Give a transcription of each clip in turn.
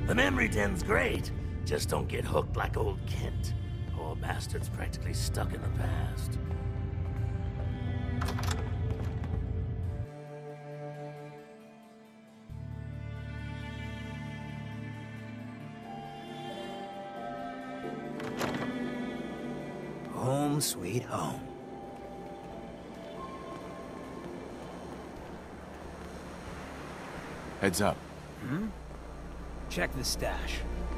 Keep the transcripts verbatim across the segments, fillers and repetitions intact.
The memory den's great. Just don't get hooked like old Kent. Poor bastard's practically stuck in the past. Home sweet home. Heads up. Hmm? Check the stash.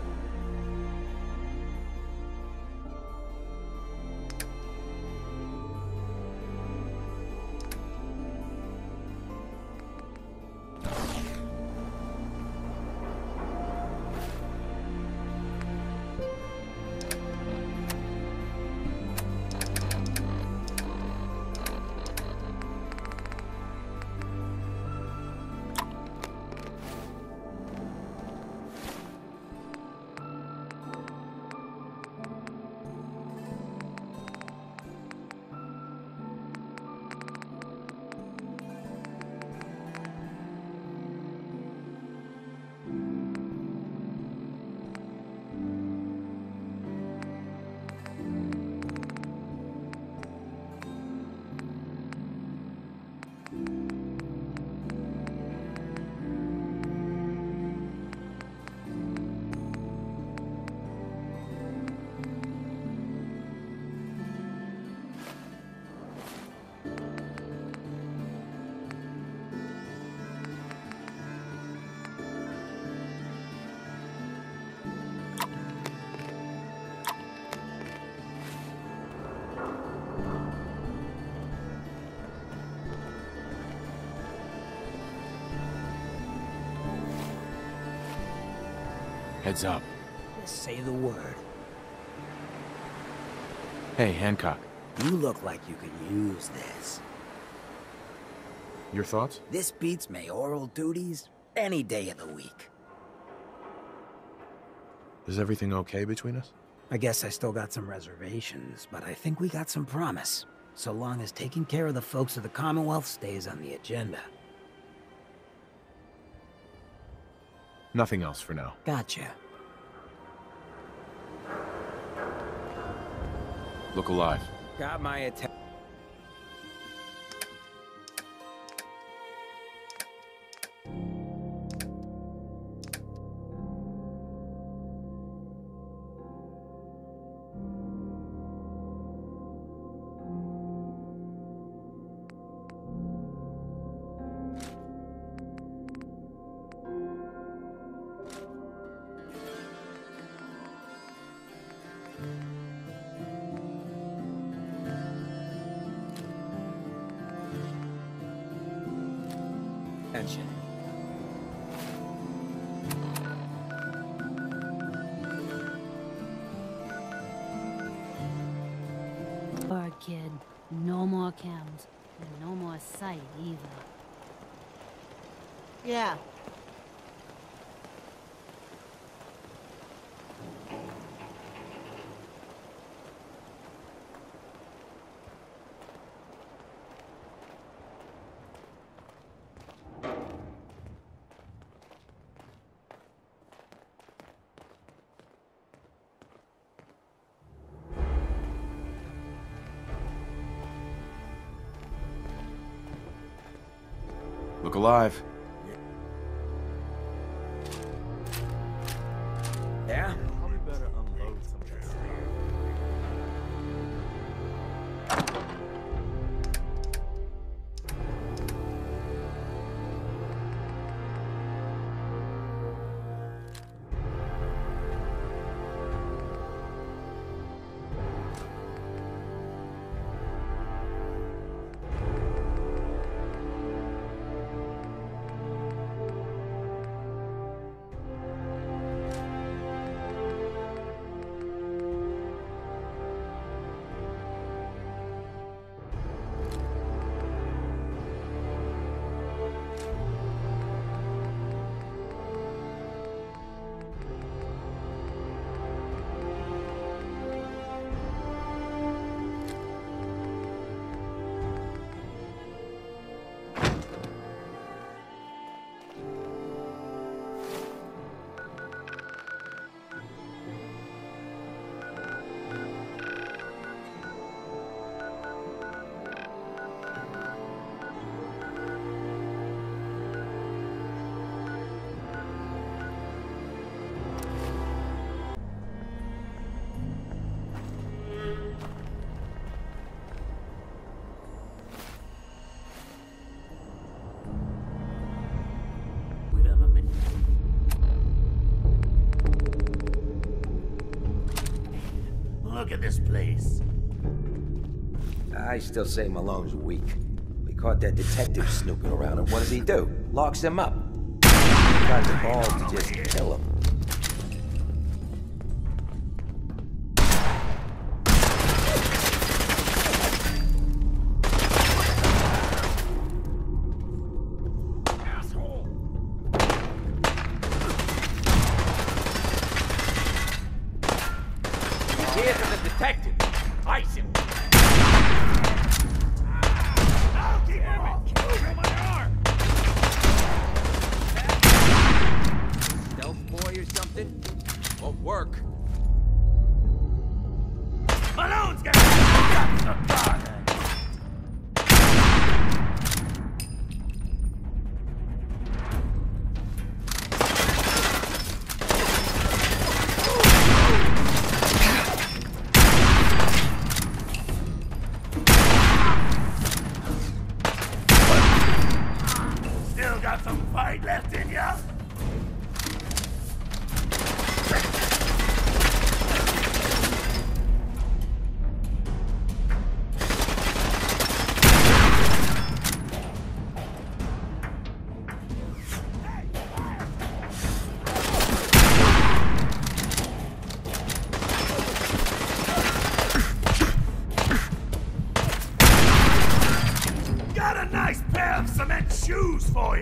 Heads up. Just say the word. Hey, Hancock. You look like you could use this. Your thoughts? This beats mayoral duties any day of the week. Is everything okay between us? I guess I still got some reservations, but I think we got some promise. So long as taking care of the folks of the Commonwealth stays on the agenda. Nothing else for now. Gotcha. Look alive. Got my attention. Alright, kid. No more cams. And no more sight, either. Yeah. Look alive. Yeah? Probably better unload some of this. look at this place. I still say Malone's weak. We caught that detective snooping around, and what does he do? Locks him up. He got the balls to just kill him. Here's the detective. Ice him. I'll keep him off. Over my arm. Stealth boy or something? Won't work. Malone's gonna have the gun. Still got some fight left in ya? Got a nice pair of cement shoes for you.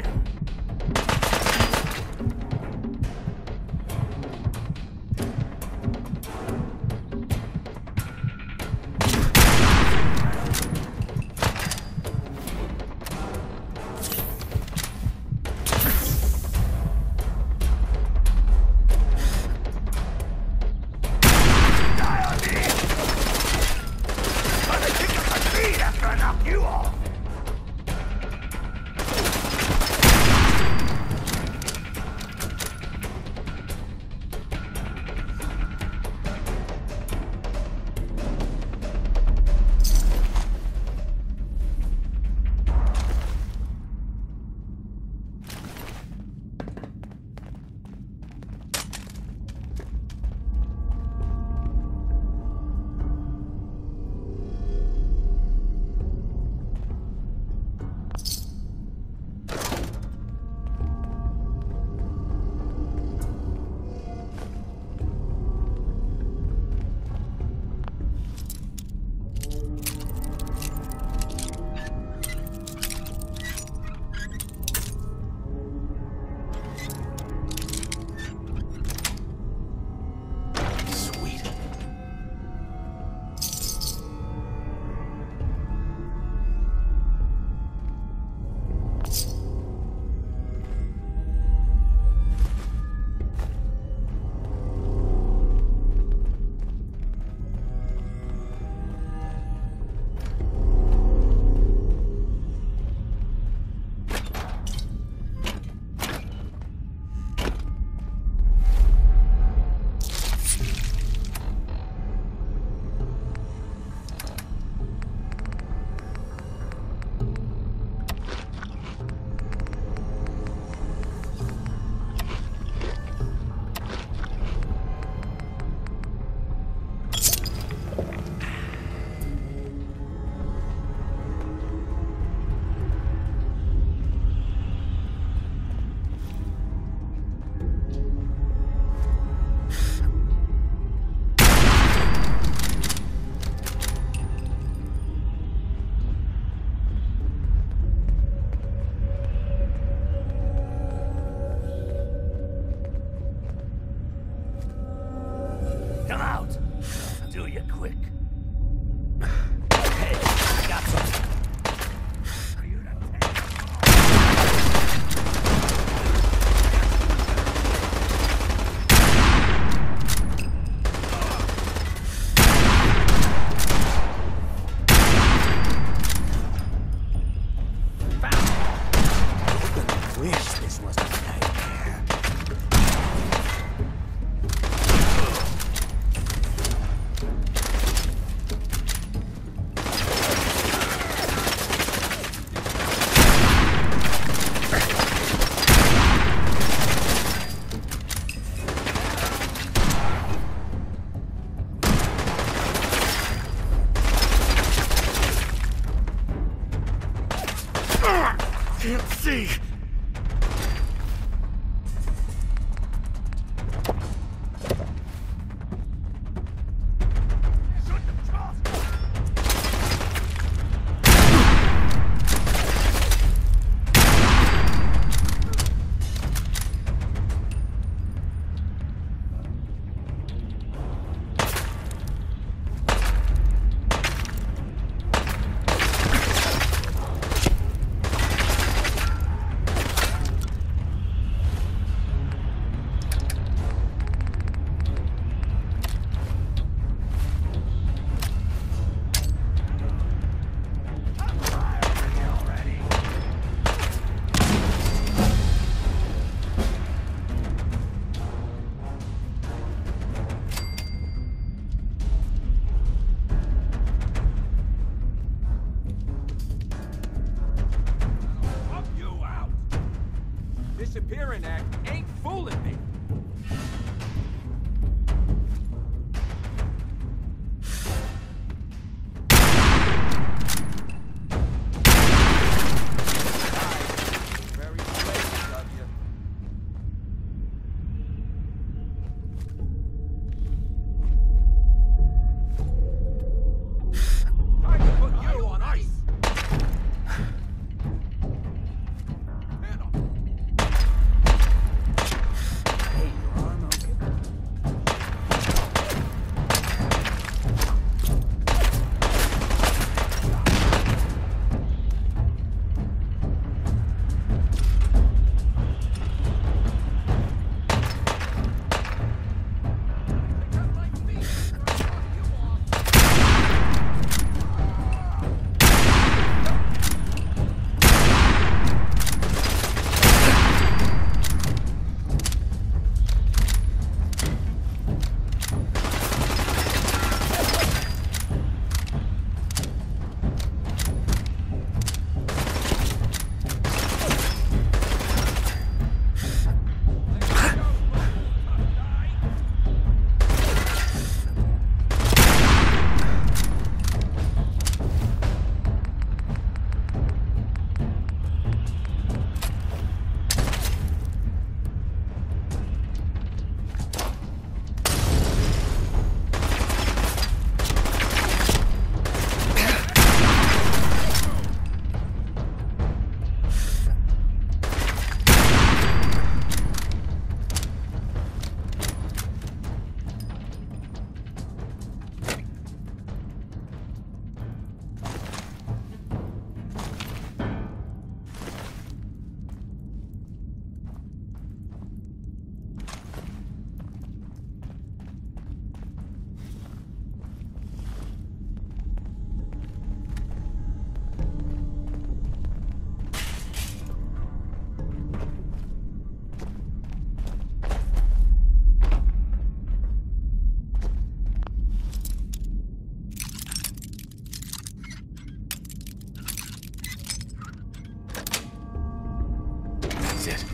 Die on me! Gonna kick up my feet after I knock you off. Come out! I'll do you quick. Hey, I got something. For you to I wish this wasn't a nightmare. Disappearing act ain't fooling me. Very blatant of you. Time to put you on ice. Hey, your arm okay? That's it.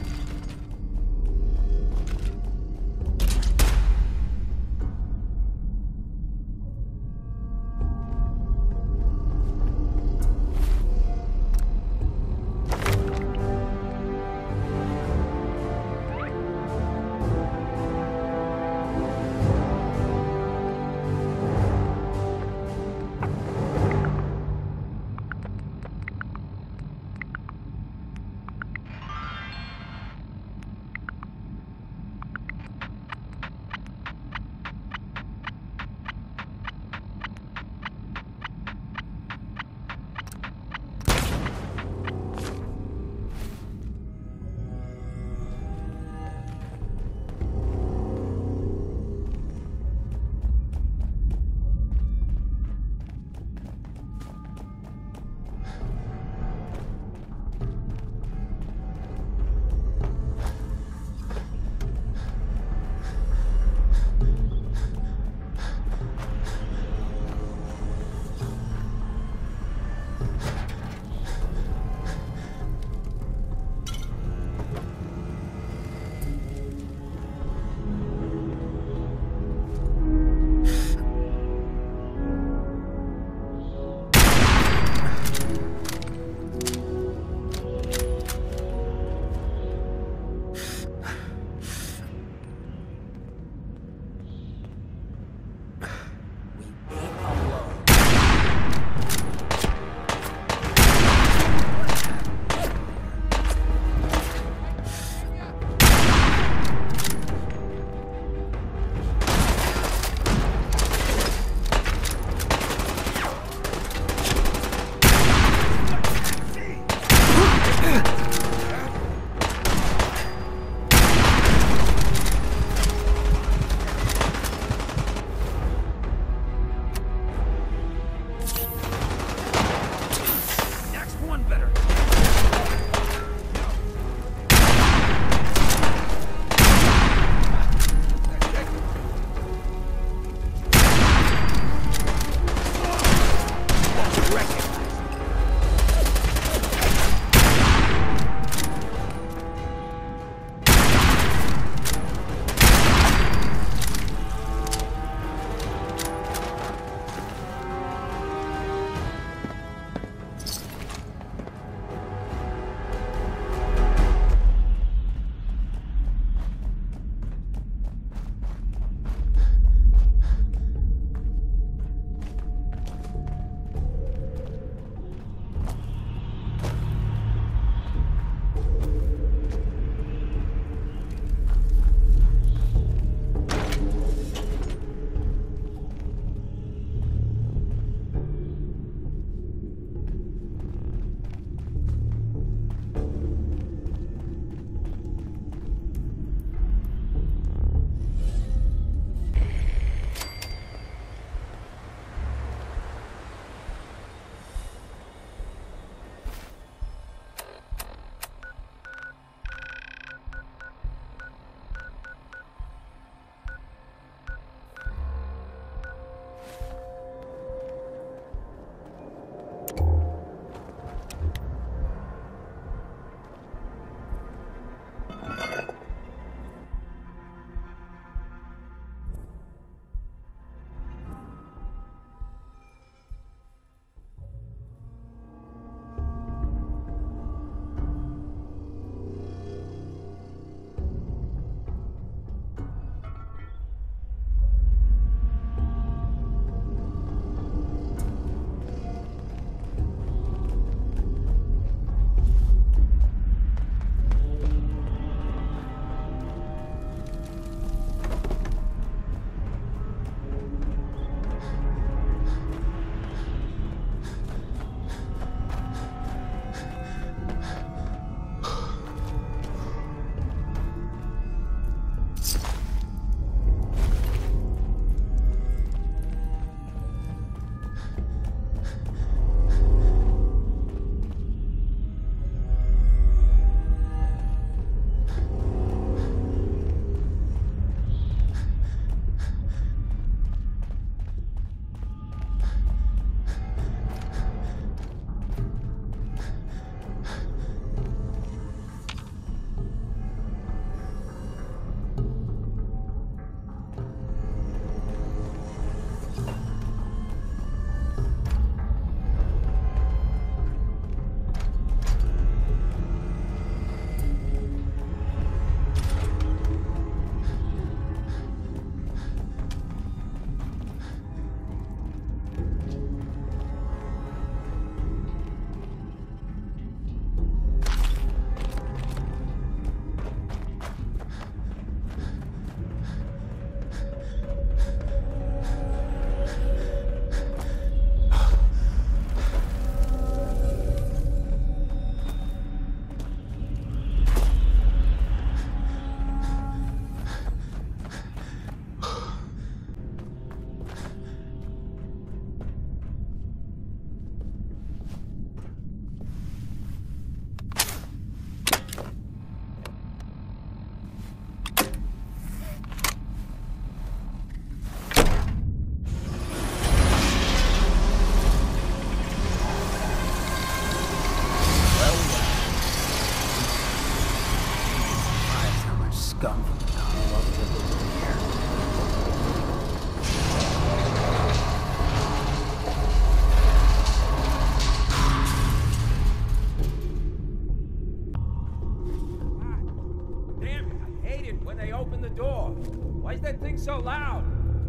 So loud.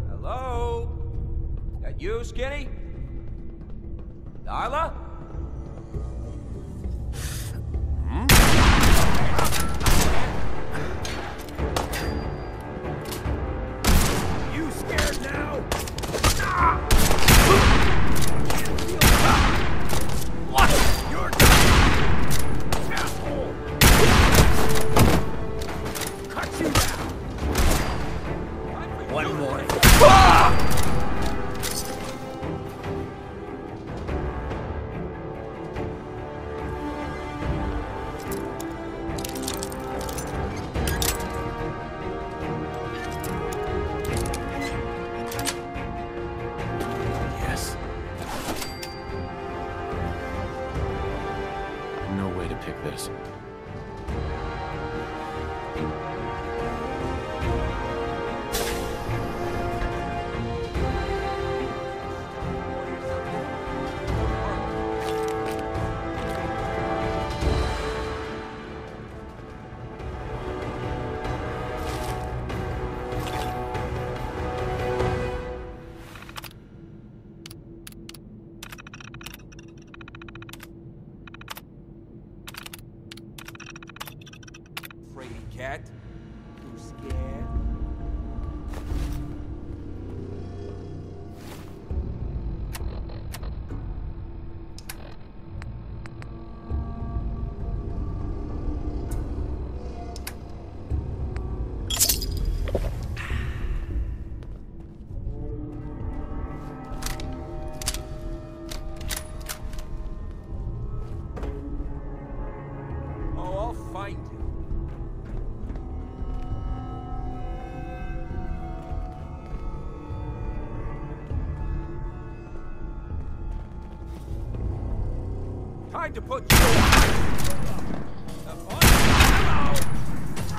Hello? That you, Skinny? Darla? Hmm? You scared now? Ah! What? You're done! Asshole! Cut you down! One more. Ah! Yes. No way to pick this. Fraidy cat. You scared? Oh, I'll find you. Time to put you away. Hello.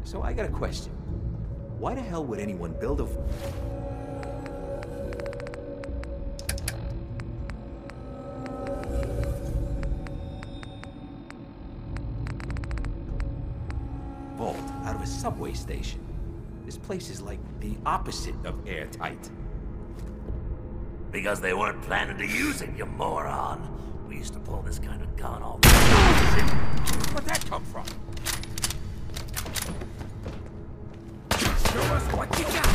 So I got a question. Why the hell would anyone build a... vault out of a subway station? This place is like the opposite of airtight. Because they weren't planning to use it, you moron. We used to pull this kind of gun all the time. Where'd that come from? Show us what you got!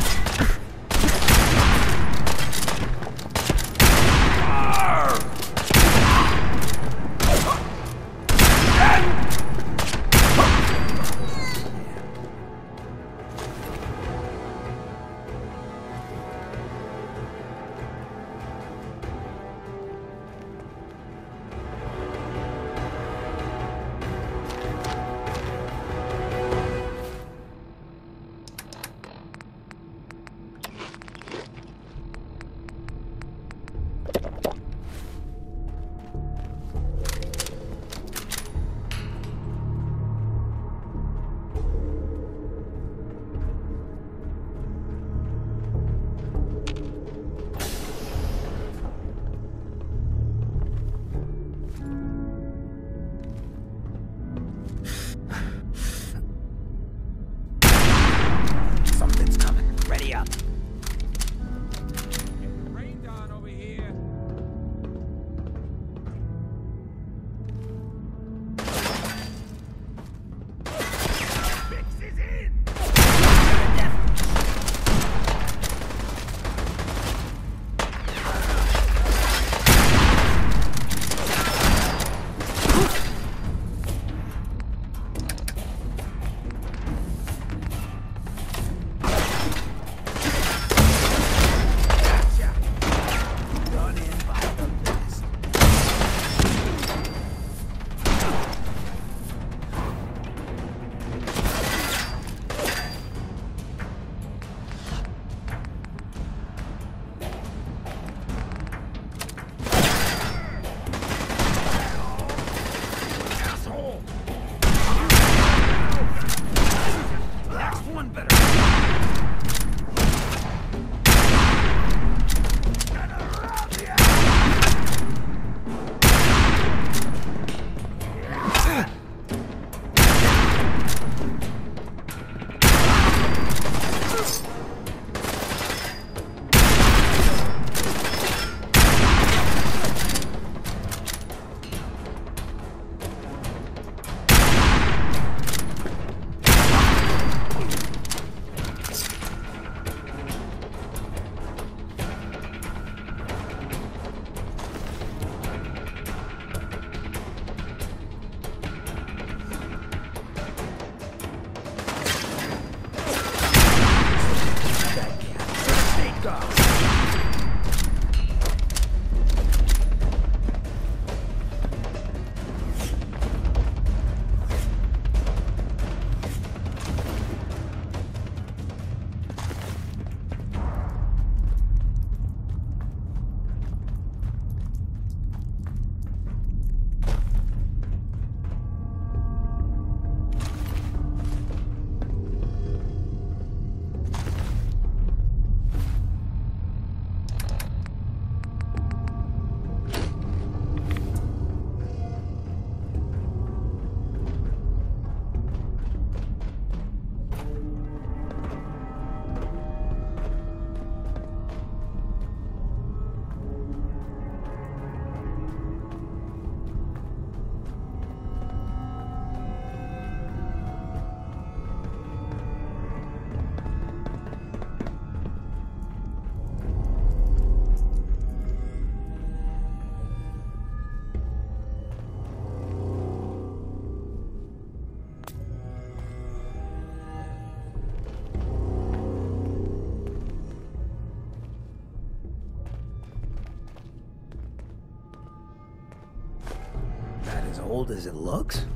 old as it looks?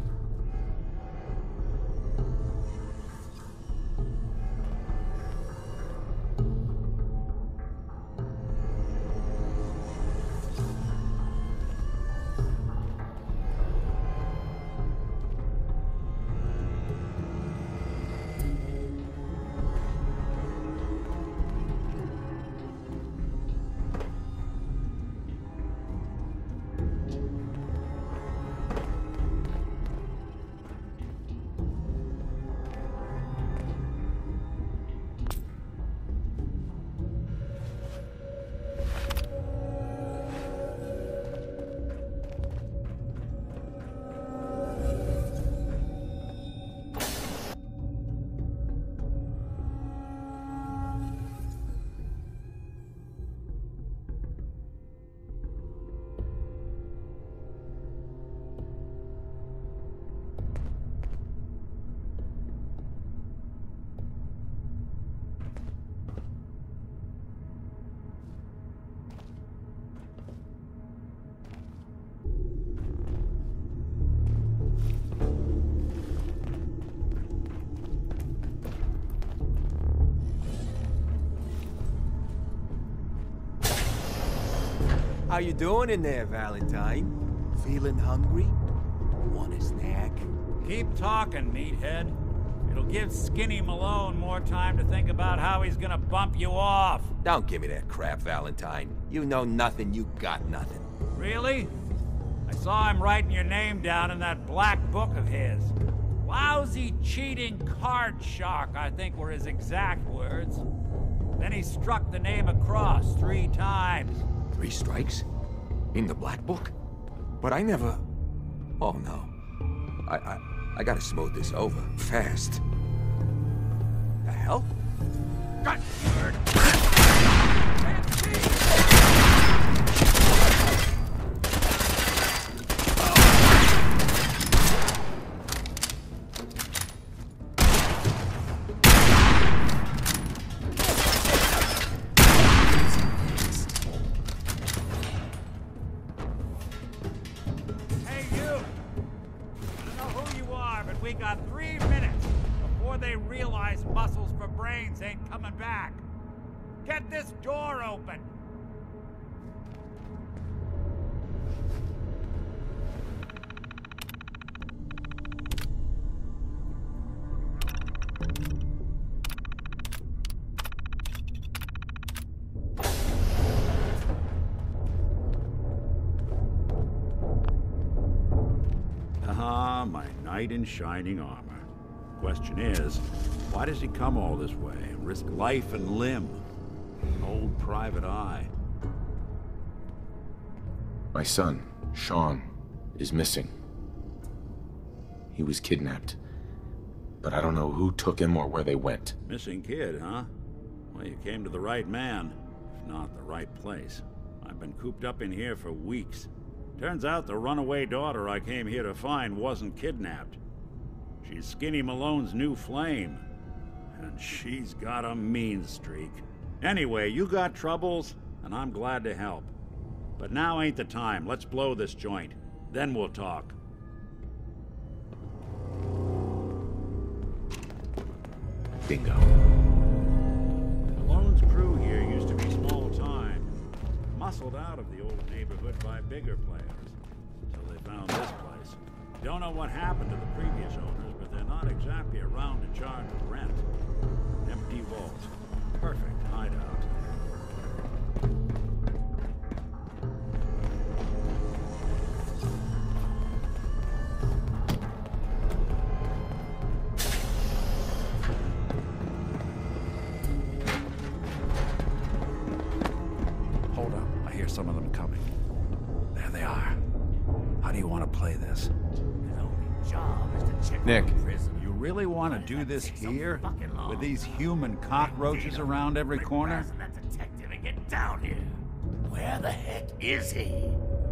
How you doing in there, Valentine? Feeling hungry? Want a snack? Keep talking, meathead. It'll give Skinny Malone more time to think about how he's gonna bump you off. Don't give me that crap, Valentine. You know nothing, you got nothing. Really? I saw him writing your name down in that black book of his. Lousy, cheating card shark, I think were his exact words. Then he struck the name across three times. Three strikes? In the black book? But I never... Oh, no. I, I, I gotta smooth this over. Fast. The hell? God! We got three minutes before they realize muscles for brains ain't coming back. Get this door open. Ah, my knight in shining armor. Question is, why does he come all this way and risk life and limb? An old private eye. My son, Sean, is missing. He was kidnapped. But I don't know who took him or where they went. Missing kid, huh? Well, you came to the right man, if not the right place. I've been cooped up in here for weeks. Turns out the runaway daughter I came here to find wasn't kidnapped. She's Skinny Malone's new flame. And she's got a mean streak. Anyway, you got troubles, and I'm glad to help. But now ain't the time. Let's blow this joint. Then we'll talk. Bingo. Malone's crew here used to be small time. Muscled out of the old neighborhood by bigger players. Until they found this place. Don't know what happened to the previous owners, but they're not exactly around to charge rent. Empty vaults. Perfect hideout. Hold up, I hear some of them coming. There they are. How do you want to play this? His only job is to check Nick. on the prison. You really want to do this here? With these human cockroaches around every corner? That detective and get down here. Where the heck is he?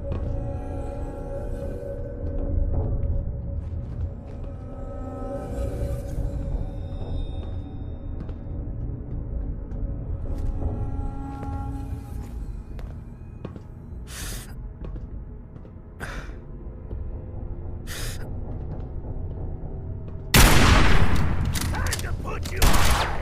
Time to put you on ice.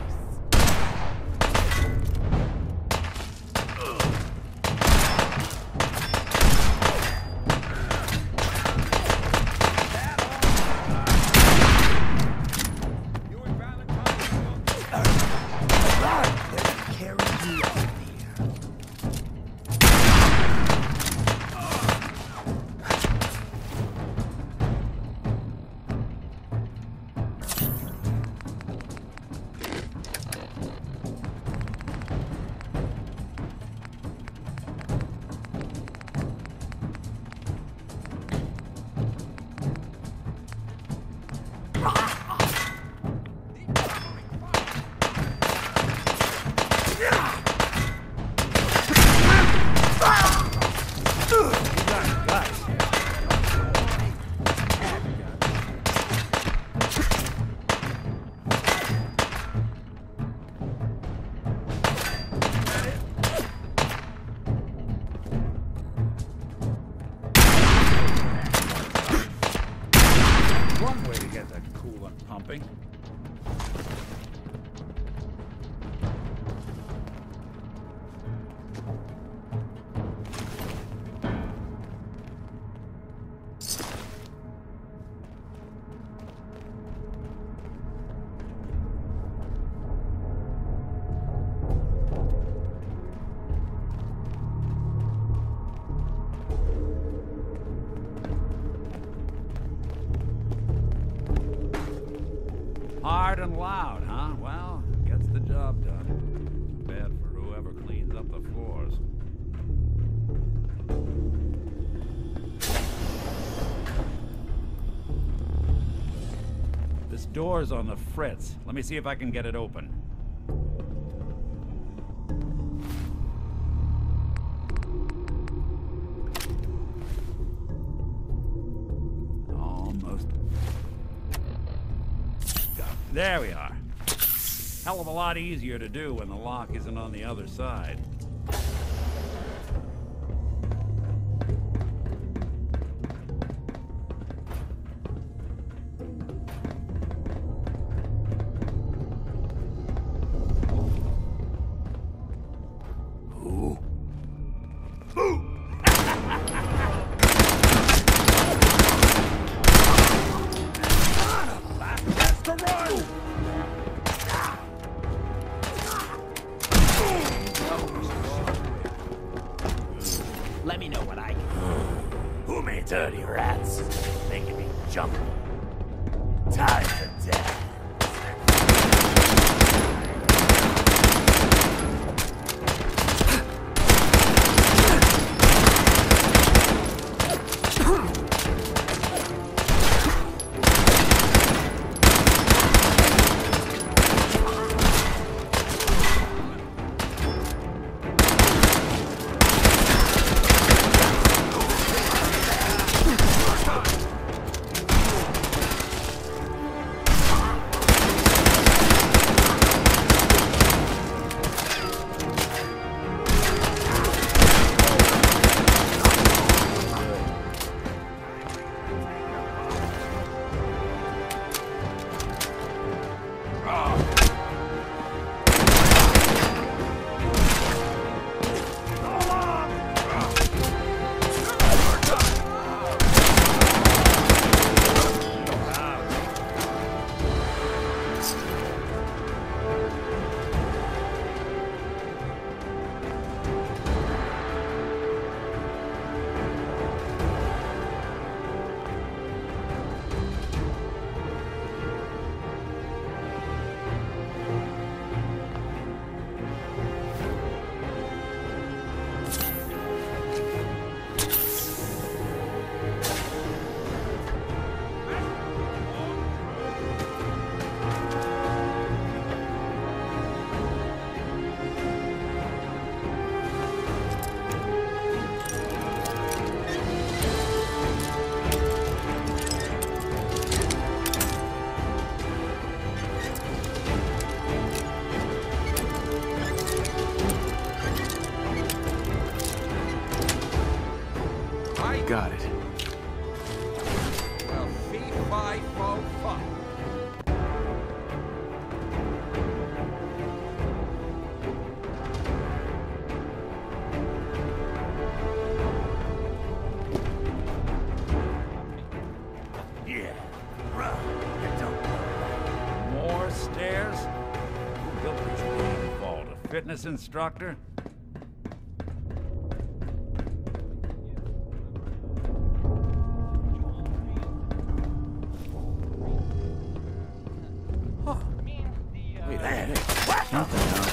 You and Valentine. Carry you up here. One way to get that coolant pumping. Hard and loud, huh? Well, gets the job done. Bad for whoever cleans up the floors. This door's on the fritz. Let me see if I can get it open. Almost. There we are. Hell of a lot easier to do when the lock isn't on the other side. Let me know what I can. Who made dirty rats? Making me jump. Time to death. Got it. Well, fee, fi, fo, fum. Yeah, run. It don't work. More stairs? Who built this damn vault? A fitness instructor? Wait a minute. What the hell?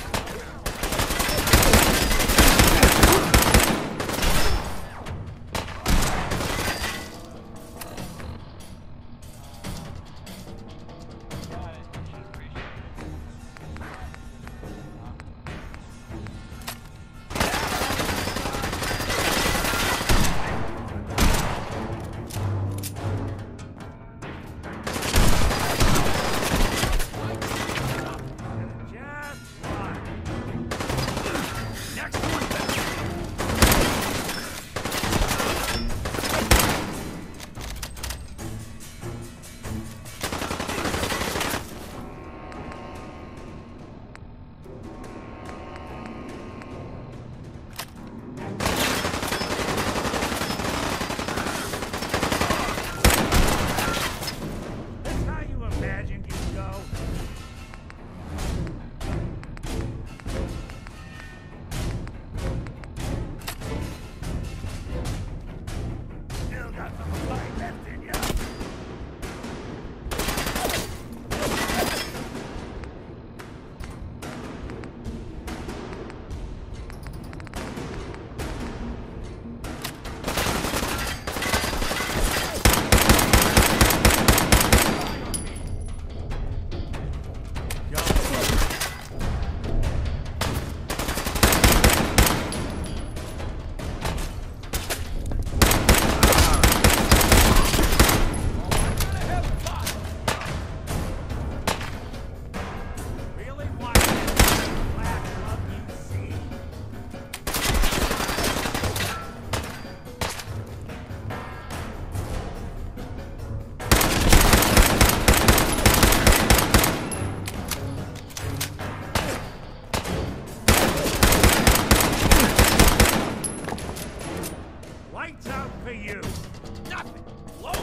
Lights out for you. Nothing. Low.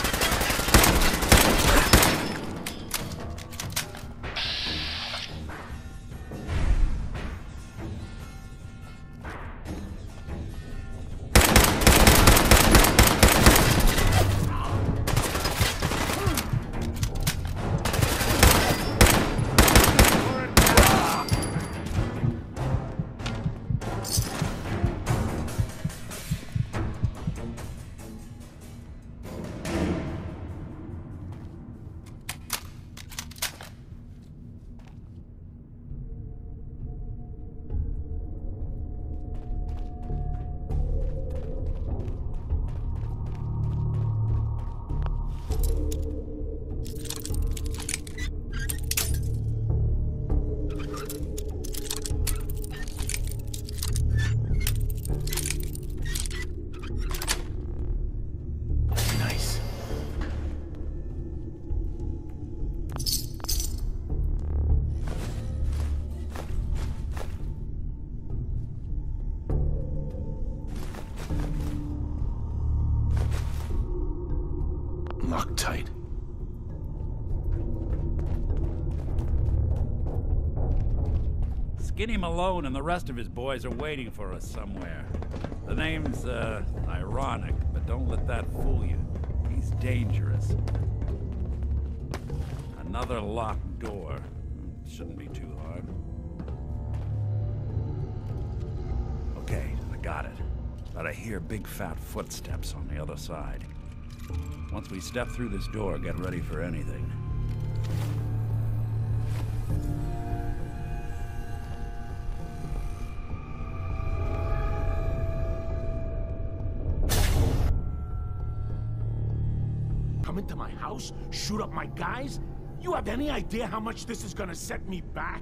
Locked tight. Skinny Malone and the rest of his boys are waiting for us somewhere. The name's, uh, ironic, but don't let that fool you. He's dangerous. Another locked door. Shouldn't be too hard. Okay, I got it. But I hear big fat footsteps on the other side. Once we step through this door, get ready for anything. Come into my house, shoot up my guys? You have any idea how much this is gonna set me back?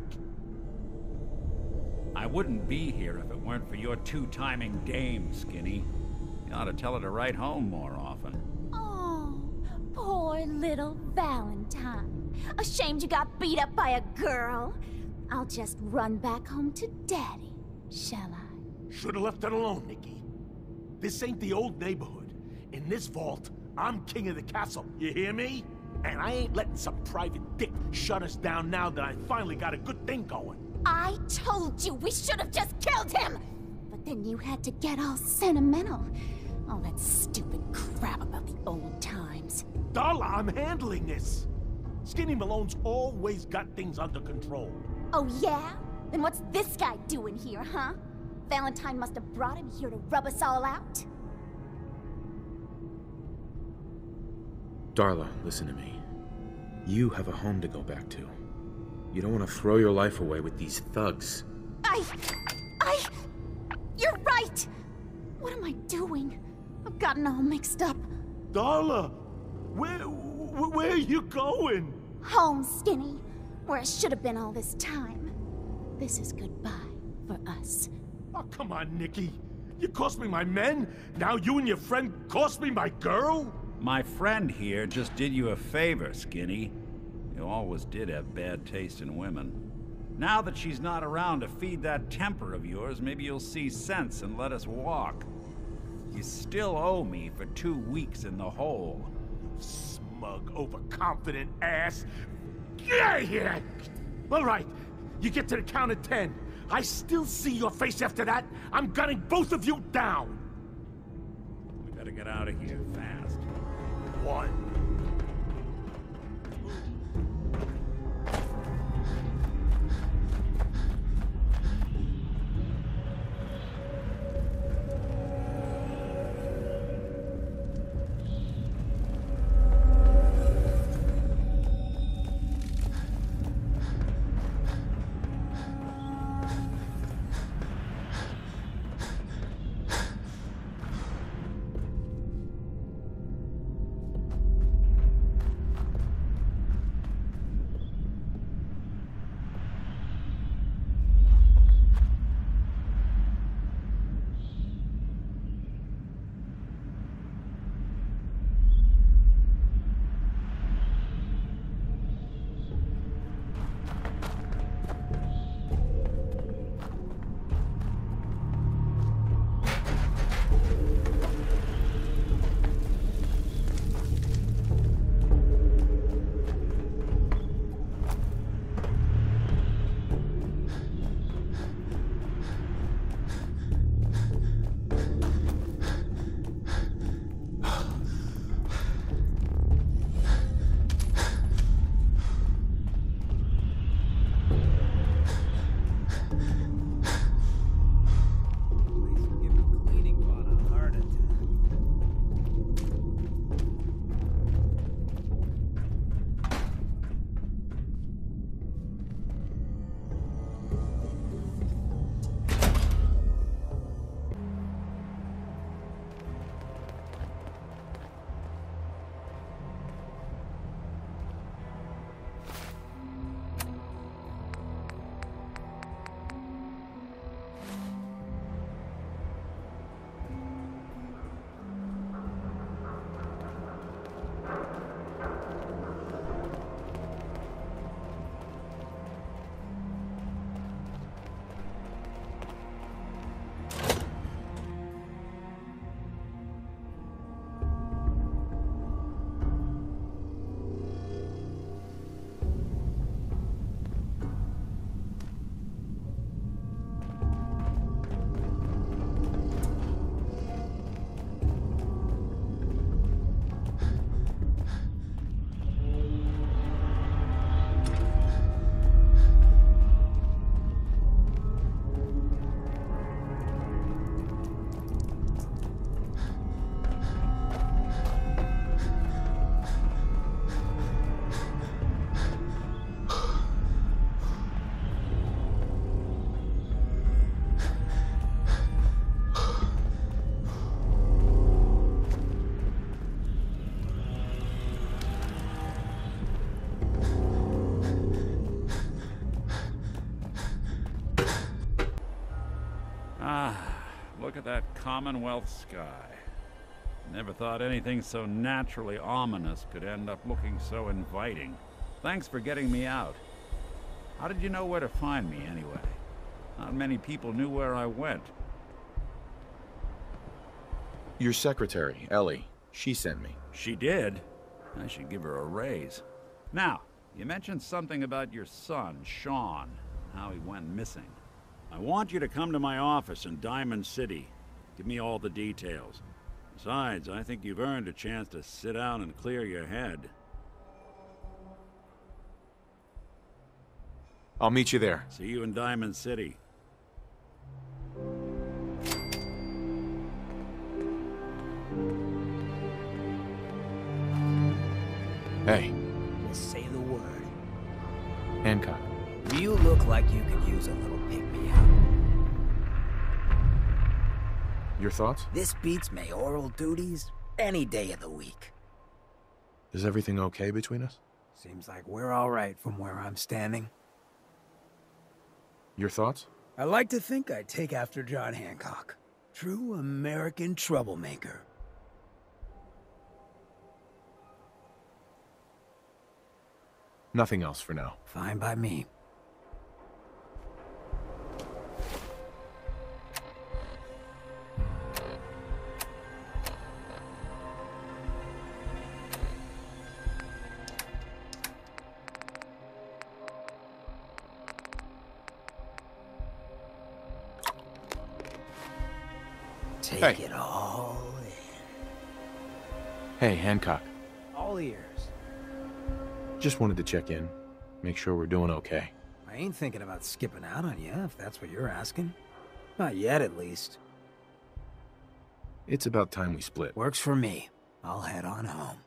I wouldn't be here if it weren't for your two-timing dame, Skinny. You ought to tell her to write home more often. Oh, poor little Valentine. Ashamed you got beat up by a girl? I'll just run back home to Daddy, shall I? Should've left it alone, Nikki. This ain't the old neighborhood. In this vault, I'm king of the castle, you hear me? And I ain't letting some private dick shut us down now that I finally got a good thing going. I told you we should have just killed him! But then you had to get all sentimental. All that stupid crap about the old times. Darla, I'm handling this. Skinny Malone's always got things under control. Oh yeah? Then what's this guy doing here, huh? Valentine must have brought him here to rub us all out? Darla, listen to me. You have a home to go back to. You don't want to throw your life away with these thugs. I... I... You're right! What am I doing? I've gotten all mixed up. Darla, where, where are you going? Home, Skinny. Where I should have been all this time. This is goodbye for us. Oh, come on, Nikki. You cost me my men, now you and your friend cost me my girl? My friend here just did you a favor, Skinny. You always did have bad taste in women. Now that she's not around to feed that temper of yours, maybe you'll see sense and let us walk. You still owe me for two weeks in the hole. Smug, overconfident ass. Get out of here! All right, you get to the count of ten. I still see your face after that. I'm gunning both of you down. We better get out of here fast. One. Commonwealth sky. Never thought anything so naturally ominous could end up looking so inviting. Thanks for getting me out. How did you know where to find me, anyway? Not many people knew where I went. Your secretary, Ellie, she sent me. She did? I should give her a raise. Now, you mentioned something about your son, Sean, and how he went missing. I want you to come to my office in Diamond City. Give me all the details. Besides, I think you've earned a chance to sit down and clear your head. I'll meet you there. See you in Diamond City. Hey. Just say the word. Hancock. You look like you could use a little pick-me-up. Your thoughts? This beats mayoral duties any day of the week. Is everything okay between us? Seems like we're all right from where I'm standing. Your thoughts? I like to think I take after John Hancock. True American troublemaker. Nothing else for now. Fine by me. Take Hey. it all in. Hey, Hancock. All ears. Just wanted to check in. Make sure we're doing okay. I ain't thinking about skipping out on you, if that's what you're asking. Not yet, at least. It's about time we split. Works for me. I'll head on home.